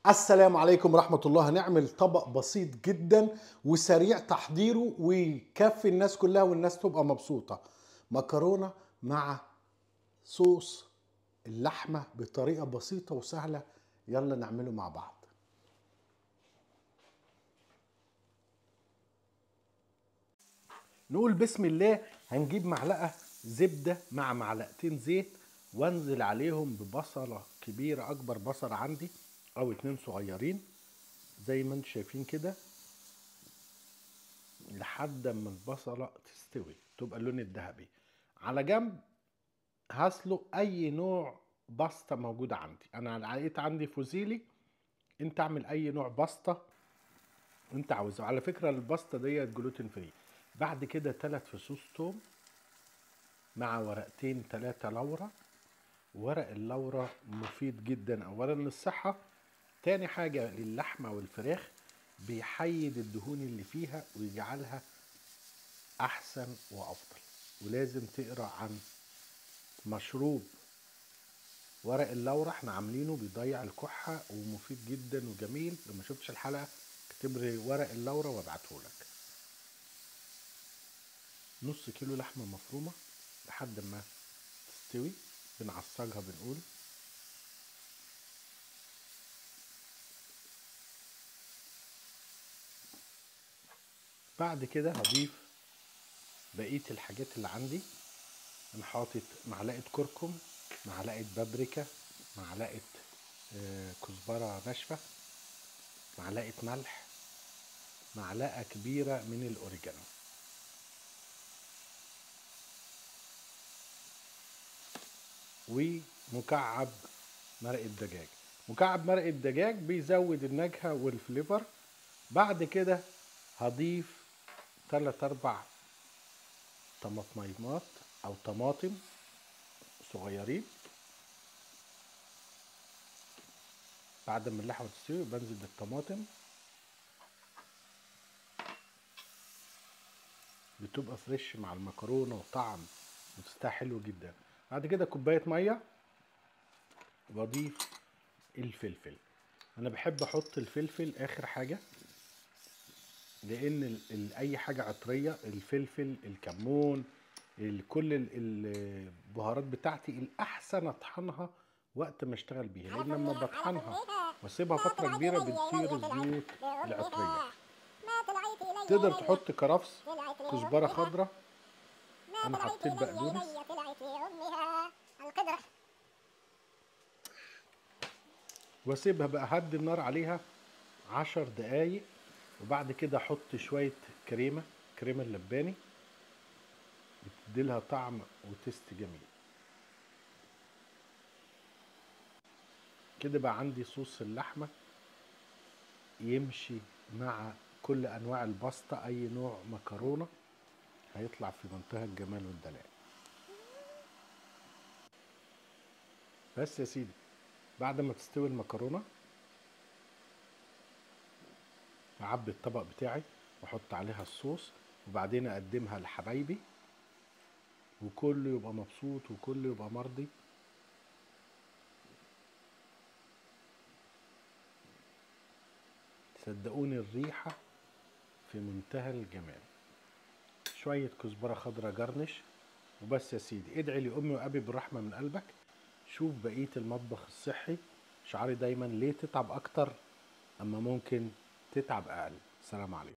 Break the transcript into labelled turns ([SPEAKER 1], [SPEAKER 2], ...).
[SPEAKER 1] السلام عليكم ورحمة الله. هنعمل طبق بسيط جدا وسريع تحضيره ويكفي الناس كلها والناس تبقى مبسوطة. مكرونة مع صوص اللحمة بطريقة بسيطة وسهلة. يلا نعمله مع بعض. نقول بسم الله. هنجيب معلقة زبدة مع معلقتين زيت وانزل عليهم ببصلة كبيرة، اكبر بصلة عندي او 2 صغيرين زي ما انتم شايفين كده، لحد ما البصلة تستوي تبقى اللون الذهبي. على جنب هسلق اي نوع باستا موجود عندي. انا لقيت عندي فوزيلي، انت اعمل اي نوع باستا انت عاوزه. على فكرة الباستا ديت جلوتين فري. بعد كده 3 فصوص توم مع ورقتين 3 لورا. ورق اللورا مفيد جدا اولا للصحة، تاني حاجة للحمة والفراخ بيحيد الدهون اللي فيها ويجعلها احسن وافضل. ولازم تقرا عن مشروب ورق اللورا احنا عاملينه بيضيع الكحة ومفيد جدا وجميل. لو ما شفتش الحلقة اكتب لي ورق اللورا وابعتهولك. نص كيلو لحمة مفرومة لحد ما تستوي بنعصجها بنقول. بعد كده هضيف بقية الحاجات اللي عندي. انا حاطط معلقة كركم، معلقة بابريكا، معلقة كزبرة ناشفة، معلقة ملح، معلقة كبيرة من الأوريجانو، ومكعب مرق الدجاج. مكعب مرق الدجاج بيزود النكهة والفليفر. بعد كده هضيف 3-4 طماطميمات أو طماطم صغيرين. بعد ما اللحمة تستوي بنزل بالطماطم، بتبقى فريش مع المكرونة وطعم وتستوي حلو جدا. بعد كده كوباية مية واضيف الفلفل. انا بحب احط الفلفل اخر حاجة، لان اي حاجة عطرية الفلفل الكمون كل البهارات بتاعتي الاحسن اطحنها وقت ما اشتغل بيها، لان لما بطحنها واسيبها فترة كبيرة بتطير الزيوت العطرية. تقدر تحط كرفس، كزبرة خضراء، انا حطيت بقدونس. واسيبها بقى هدي النار عليها 10 دقايق. وبعد كده احط شوية كريمة اللباني بتديلها طعم وتست جميل. كده بقى عندي صوص اللحمة يمشي مع كل انواع الباستا. اي نوع مكرونة هيطلع في منتهى الجمال والدلال. بس يا سيدي، بعد ما تستوي المكرونة اعبي الطبق بتاعي واحط عليها الصوص، وبعدين اقدمها لحبايبي وكله يبقى مبسوط وكله يبقى مرضي. صدقوني الريحة في منتهى الجمال. شوية كزبرة خضراء جرنش وبس يا سيدي. ادعي لأمي وأبي بالرحمة من قلبك. شوف بقية المطبخ الصحي. شعاري دايما ليه تتعب أكتر أما ممكن تتعب أقل. سلام عليكم.